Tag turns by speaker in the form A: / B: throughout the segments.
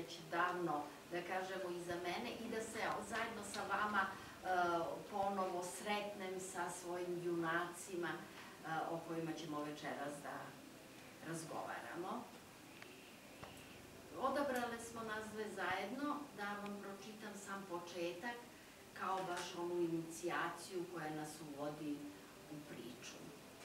A: već davno, da kažemo, iza mene i da se zajedno sa vama ponovo sretnem sa svojim junacima o kojima ćemo večeras da razgovaramo. Odabrale smo nas dve zajedno da vam pročitam sam početak kao baš onu inicijaciju koja nas uvodi u priču.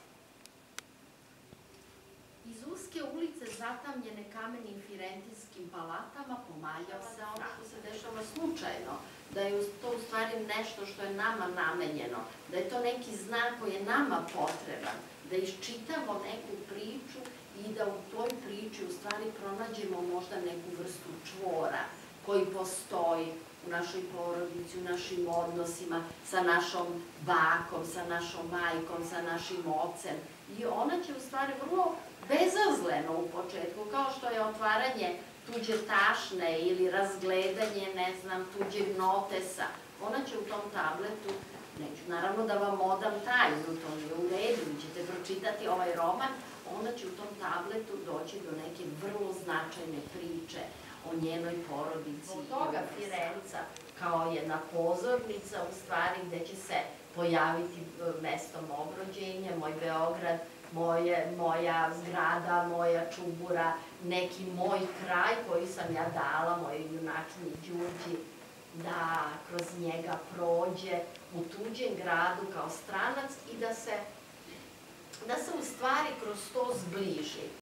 A: Iz uske ulice zatamljene kamenim firentijskim palatama pomaljao se ono što se dešava slučajno, da je to u stvari nešto što je nama namenjeno, da je to neki znak koji je nama potreban, da iščitamo neku priču i da u toj priči u stvari pronađemo možda neku vrstu čvora koji postoji u našoj porodici, u našim odnosima sa našom bakom, sa našom majkom, sa našim ocem. I ona će u stvari vrlo bezazleno u početku, kao što je otvaranje tuđe tašne ili razgledanje, ne znam, tuđeg notesa. Ona će u tom tabletu, neću naravno da vam odam tajnu, to nije u redu, vi ćete pročitati ovaj roman, ona će u tom tabletu doći do neke vrlo značajne priče o njenoj porodici. Od toga Firenca kao jedna pozornica u stvari gde će se pojaviti mesto mog rođenja, moj Beograd, moja zgrada, moja čubura, neki moj kraj koji sam ja dala mojoj junakinji Đurđi da kroz njega prođe u tuđem gradu kao stranac i da se u stvari kroz to zbliži.